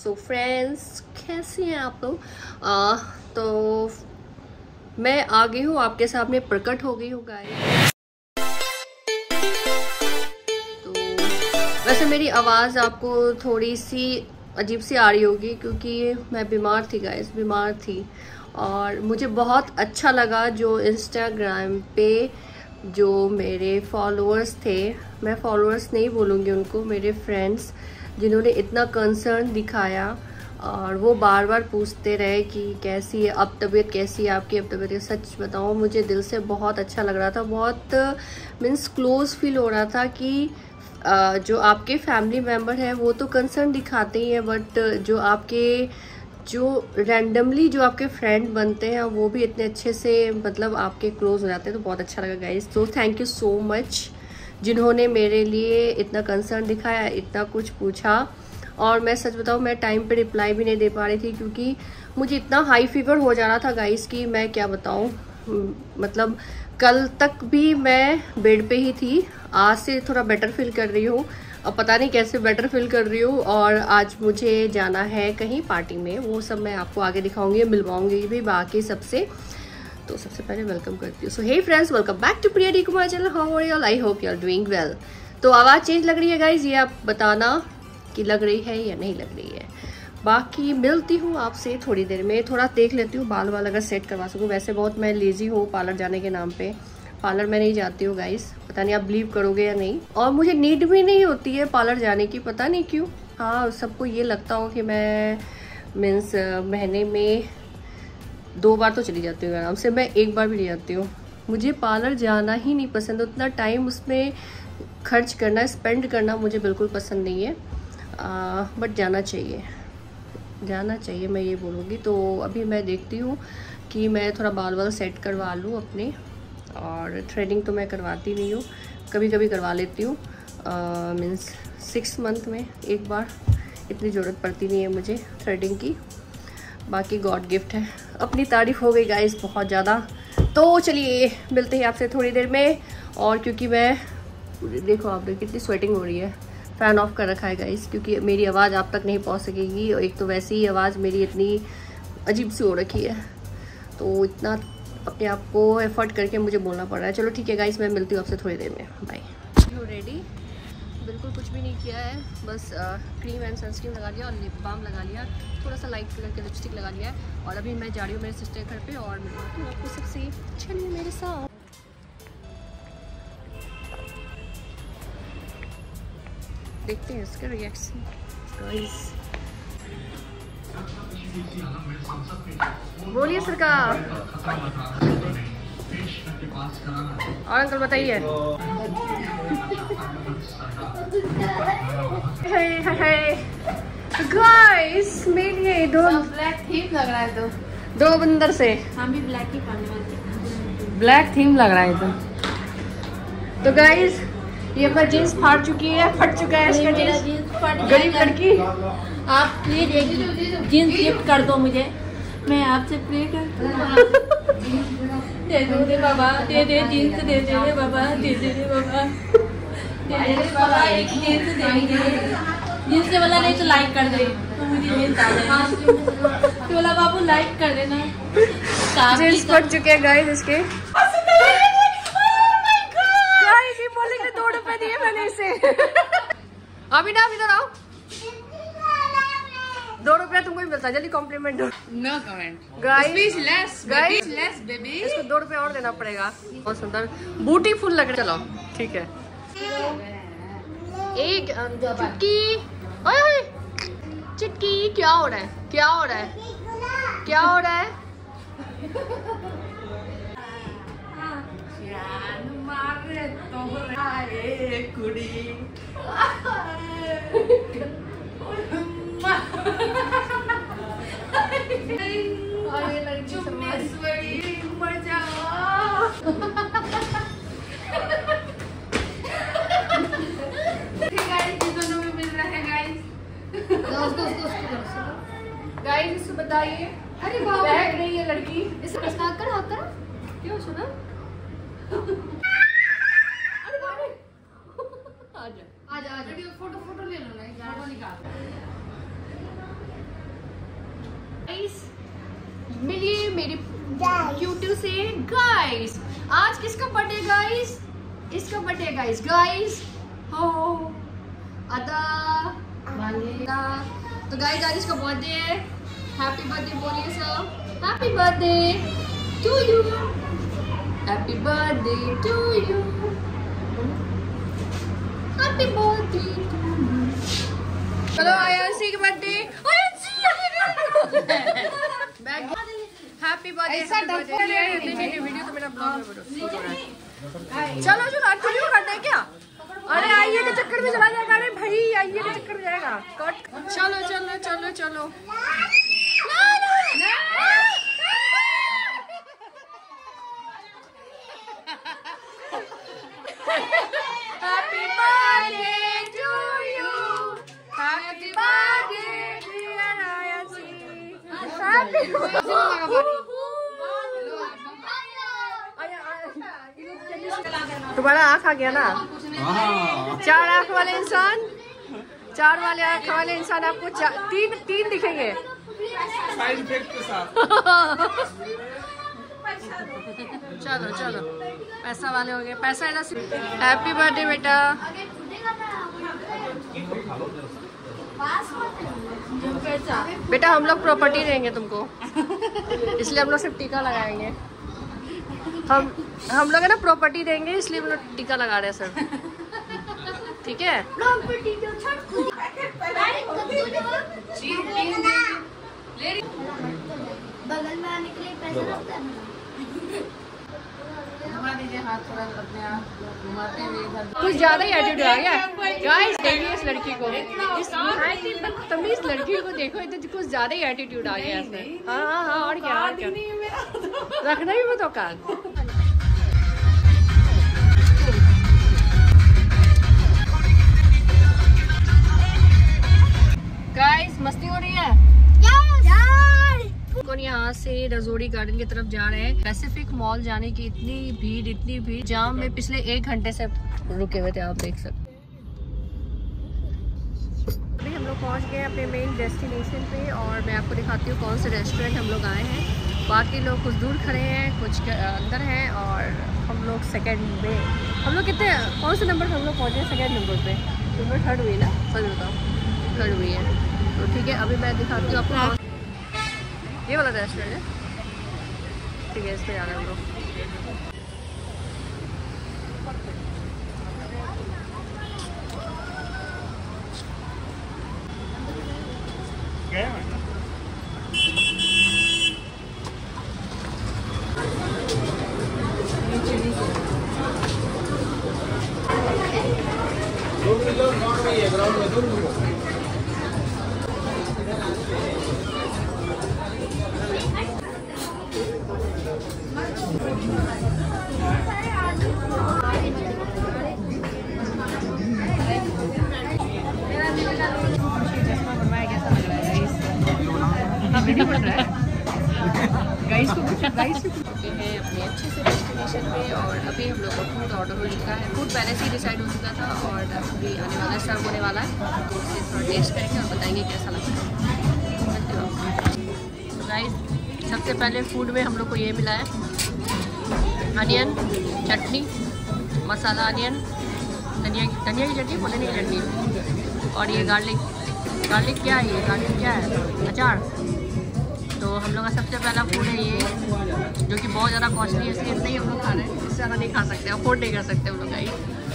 So friends, कैसे हैं आप लोग? तो मैं आ गई हूँ, आपके सामने प्रकट हो गई हूँ गाइस। तो वैसे मेरी आवाज़ आपको थोड़ी सी अजीब सी आ रही होगी क्योंकि मैं बीमार थी गाइस, बीमार थी। और मुझे बहुत अच्छा लगा जो इंस्टाग्राम पे जो मेरे फॉलोअर्स थे, मैं फॉलोअर्स नहीं बोलूँगी उनको, मेरे फ्रेंड्स जिन्होंने इतना कंसर्न दिखाया और वो बार बार पूछते रहे कि कैसी है अब तबीयत, कैसी है आपकी अब तबीयत। सच बताऊँ, मुझे दिल से बहुत अच्छा लग रहा था, बहुत मीन्स क्लोज फील हो रहा था कि जो आपके फैमिली मेम्बर हैं वो तो कंसर्न दिखाते ही हैं, बट जो रैंडमली जो आपके फ्रेंड बनते हैं वो भी इतने अच्छे से मतलब आपके क्लोज हो जाते हैं। तो बहुत अच्छा लगा गाइस। तो थैंक यू सो मच जिन्होंने मेरे लिए इतना कंसर्न दिखाया, इतना कुछ पूछा। और मैं सच बताऊं, मैं टाइम पे रिप्लाई भी नहीं दे पा रही थी क्योंकि मुझे इतना हाई फीवर हो जा रहा था गाइस कि मैं क्या बताऊं। मतलब कल तक भी मैं बेड पे ही थी, आज से थोड़ा बेटर फील कर रही हूँ। अब पता नहीं कैसे बेटर फील कर रही हूँ। और आज मुझे जाना है कहीं पार्टी में, वो सब मैं आपको आगे दिखाऊंगी, मिलवाऊंगी भी बाकी सबसे। तो सबसे पहले वेलकम करती हूँ। So hey friends, welcome back to Priya D Kumar channel. How are you? I hope you are doing well. तो आवाज़ चेंज लग रही है गाइज, ये आप बताना कि लग रही है या नहीं लग रही है। बाकी मिलती हूँ आपसे थोड़ी देर में। थोड़ा देख लेती हूँ बाल अगर सेट करवा सकूँ। वैसे बहुत मैं लेजी हूँ पार्लर जाने के नाम पे, पार्लर में नहीं जाती हूँ गाइस। पता नहीं आप बिलीव करोगे या नहीं। और मुझे नीड भी नहीं होती है पार्लर जाने की, पता नहीं क्यों। हाँ, सबको ये लगता हो कि मैं मीन्स महीने में 2 बार तो चली जाती हूँ आराम से, मैं 1 बार भी नहीं जाती हूँ। मुझे पार्लर जाना ही नहीं पसंद, उतना टाइम उसमें खर्च करना, स्पेंड करना मुझे बिल्कुल पसंद नहीं है। बट जाना चाहिए मैं ये बोलूँगी। तो अभी मैं देखती हूँ कि मैं थोड़ा बाल सेट करवा लूँ अपने। और थ्रेडिंग तो मैं करवाती नहीं हूँ, कभी कभी करवा लेती हूँ, मीन्स 6 मंथ में 1 बार। इतनी ज़रूरत पड़ती नहीं है मुझे थ्रेडिंग की, बाकी गॉड गिफ्ट है। अपनी तारीफ हो गई गाइस बहुत ज़्यादा। तो चलिए मिलते हैं आपसे थोड़ी देर में। और क्योंकि मैं देखो आप कितनी स्वेटिंग हो रही है, फ़ैन ऑफ कर रखा है गाइस क्योंकि मेरी आवाज़ आप तक नहीं पहुंच सकेगी। और एक तो वैसे ही आवाज़ मेरी इतनी अजीब सी हो रखी है, तो इतना अपने आप को एफर्ट करके मुझे बोलना पड़ रहा है। चलो ठीक है गाइस, मैं मिलती हूँ आपसे थोड़ी देर में। बाय। You ready? बिल्कुल कुछ भी नहीं किया है, बस क्रीम एंड सनस्क्रीन लगा लिया और लिप बाम लगा लिया, थोड़ा सा लाइट कलर के लिपस्टिक लगा लिया है। और अभी मैं जा रही हूँ मेरे सिस्टर के घर पे और मिलवाती हूँ आपको सबसे। चलिए मेरे साथ, देखते हैं इसका रिएक्शन गाइस। बोलिए सरकार। और अंकल बताइए। गाइस मेरे दो ब्लैक थीम लग रहा है, दो बंदर से हम भी ब्लैक ही पहनने वाले। ब्लैक थीम लग रहा है तो गाइस ये अपना जीन्स फाड़ चुकी है, फट चुका है इसका जीन्स। गरीब लड़की, आप प्लीज एक जीन्स गिफ्ट कर दो मुझे, मैं आपसे प्रे करती हूँ। दे दो रे बाबा, दे दे जीन्स, दे दे रे बाबा, दे दे रे बाबा, दे दे रे बाबा, एक जीन्स दे दे। जीन्स से वाला नहीं तो लाइक कर दे, तो मुझे जीन्स आ जाएगा। तो वाला बाबू लाइक कर देना। जीन्स फट चुके हैं गाइस इसके। गाइस ये बोलेंगे 2 रुपए दिए मैंने इसे। अभी ना इधर आओ, 2 रुपया तुमको ही मिलता है, जल्दी कॉम्प्लीमेंट दो। No comment guys, guys less baby, इसको 2 रुपया और देना पड़ेगा। बहुत सुंदर ब्यूटीफुल लग रहा है। चलो ठीक है। एक चुटकी, ओए चुटकी, क्या हो रहा है, क्या हो रहा है, क्या हो रहा है? गाइस इसको बताइए। अरे बाप रे, बैठ रही है लड़की। इसको हाथ कर क्यों सुना? अरे बाप रे, आजा आजा आजा, फोटो ले लो ना, फोटो निकाल। मेरी क्यूटू से गाइस। आज किसका बर्थडे गाइस? इसका बर्थडे गाइस। गाइस हो अदा मांगेगा। तो गाइस आज इसका बर्थडे है। हैप्पी बर्थडे बोलिए सब। Happy birthday to you. Happy birthday to you. Happy birthday to you. चलो आयांशी की बर्थडे। Happy birthday. ऐसा वीडियो तो मेरा ब्लॉग में चलो चलो आज वीडियो करते हैं क्या? अरे आइए के चक्कर में चला जाएगा। अरे भाई आइए के चक्कर में जाएगा। चलो चलो चलो चलो। Happy birthday to you. Happy birthday dear Aayanshi. तुम्हारा आँख आ गया ना? 4 आँख वाले इंसान, 4 वाले आँख वाले इंसान आपको तीन दिखेंगे साइड इफेक्ट के साथ। चलो चलो पैसा वाले हो गए। पैसा है ना। हैप्पी बर्थडे बेटा। बेटा हम लोग प्रॉपर्टी देंगे तुमको, इसलिए हम लोग सिर्फ टीका लगाएंगे। हम लोग है ना प्रॉपर्टी देंगे, इसलिए हम लोग टीका लगा रहे हैं सर। ठीक है। बगल में आने के लिए पैसा कुछ ज्यादा ही एटीट्यूड आ गया गाइस। देखिए इस लड़की को, इस बदतमीज लड़की को देखो, इधर कुछ ज्यादा ही एटीट्यूड आ गया इसमें। हाँ हाँ हाँ और क्या रखना भी मत औकात। गाइस मस्ती हो रही है। यहाँ से रजोड़ी गार्डन की तरफ जा रहे हैं। पैसिफिक मॉल जाने की इतनी भीड़ जाम में पिछले 1 घंटे से रुके हुए थे, आप देख सकते। अभी हम लोग पहुँच गए अपने मेन डेस्टिनेशन पे और मैं आपको दिखाती हूँ कौन से रेस्टोरेंट हम लोग आए हैं। बाकी लोग कुछ दूर खड़े हैं, कुछ अंदर हैं और हम लोग सेकेंड में। हम लोग कितने कौन से नंबर पर हम लोग पहुँचे? सेकेंड नंबर पे। नंबर 3rd हुई ना? सच बताओ 3rd हुई है। तो ठीक है अभी मैं दिखाती हूँ आपको। ये वाला रेस्टोरेंट है। ठीक है इस पे जा रहे हैं हम लोग। गाइस को चुके हैं अपने अच्छे से डेस्टिनेशन पे और अभी हम लोग का फूड ऑर्डर हो चुका है। फूड पहले से ही डिसाइड हो चुका था और अभी आने वाला सर्व होने वाला है, तो उसे थोड़ा टेस्ट करेंगे और बताएंगे कैसा लगता है। तो गाइस सबसे पहले फूड में हम लोग को ये मिला है अनियन चटनी, मसाला अनियन, धनिया की चटनी, पुदीने की चटनी और ये गार्लिक क्या है? ये गार्लिक क्या है? अचार। तो हम लोग का सबसे पहला फूड है ये, जो कि बहुत ज़्यादा कॉस्टली है, इसलिए इतना ही हम लोग खा रहे हैं। इससे ज़्यादा नहीं खा सकते, अफोर्ड नहीं कर सकते हम लोग का ही।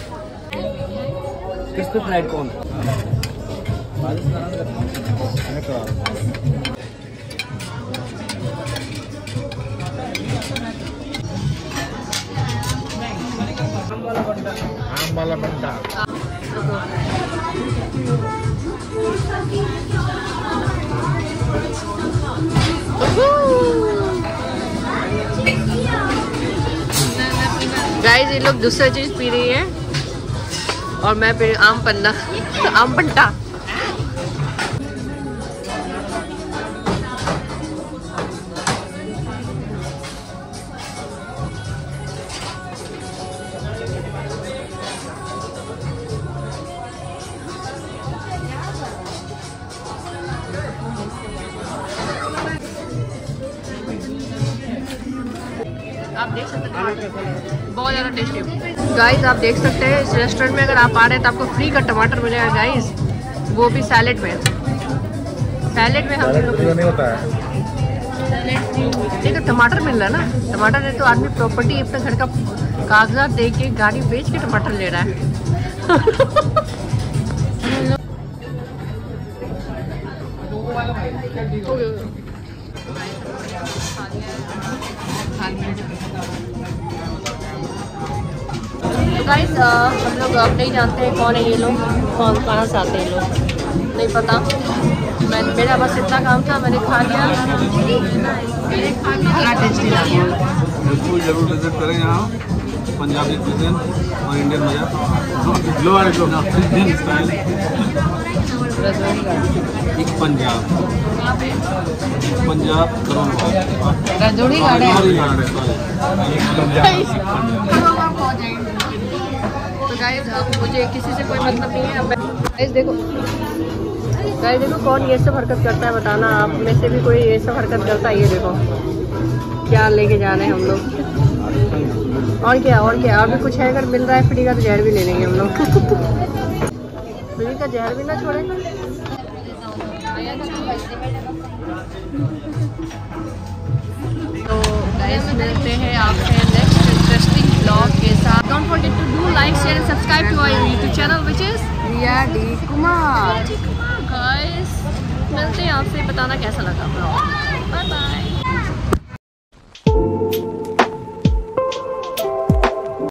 किस पे फ्लाइट कौन? आम वाला बंदा। गाइस ये लोग दूसरा चीज पी रही है और मैं पी आम पन्ना आम पट्टा। आप देख सकते हैं बहुत ज़्यादा टेस्टी। गाइस आप देख सकते हैं इस रेस्टोरेंट में अगर आप आ रहे हैं तो आपको फ्री का टमाटर मिलेगा गाइस, वो भी सैलेड में। सैलेड में हम लोग नहीं होता है। देखो टमाटर मिल रहा है ना, टमाटर है तो आदमी प्रॉपर्टी अपने घर का कागजात दे के गाड़ी बेच के टमाटर ले रहा है। तो गाइस हम लोग अब नहीं जानते हैं कौन है ये लोग, कौन कहाँ से आते हैं लोग, नहीं पता। मेरा बस इतना काम था, मैंने खा लिया। बिल्कुल जरूर विजिट करें यहाँ, पंजाबी क्विज़न और इंडियन मजा। इंडियन स्टाइल पंजाब रजोड़ी गाड़े तो गाइस अब मुझे किसी से कोई मतलब नहीं है। अब गाइस देखो कौन ये सब हरकत करता है, बताना आप में से भी कोई ये सब हरकत करता है। ये देखो क्या लेके जा रहे हैं हम लोग, और क्या और भी कुछ है। अगर मिल रहा है फ्री का तो जहर भी ले लेंगे हम लोग। फ्री का जहर भी ना छोड़े। तो गाइस मिलते हैं आपसे नेक्स्ट इंटरेस्टिंग ब्लॉग के साथ। Don't forget to do like share and subscribe to our YouTube channel which is Riya D Kumar. Guys मिलते हैं आपसे, बताना कैसा लगा ब्लॉग। Bye bye.